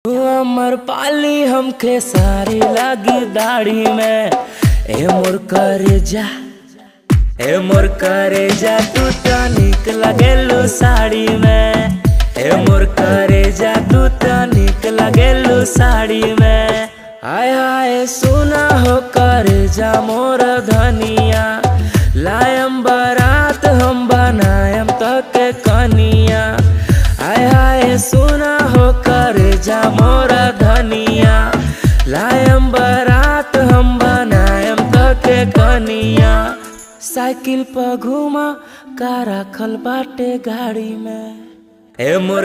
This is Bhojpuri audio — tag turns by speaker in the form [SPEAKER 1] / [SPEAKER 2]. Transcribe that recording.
[SPEAKER 1] अमर पाली हमके सारी लगी दाढ़ी में। ए मोर करे जा तू तो निक लगेलू साड़ी में। ए मोर करे जा तू तो निक लगेलू साड़ी में। आय हाय सुना हो करे जा मोर धनिया, लायम बारात हम बनायम तके कनिया। आय हाय सुना हो करे जा मोर धनिया, लायम बारात हम बनायम तके कनिया। साइकिल पर घुमा का रखल बाटे गाड़ी में। ए मोर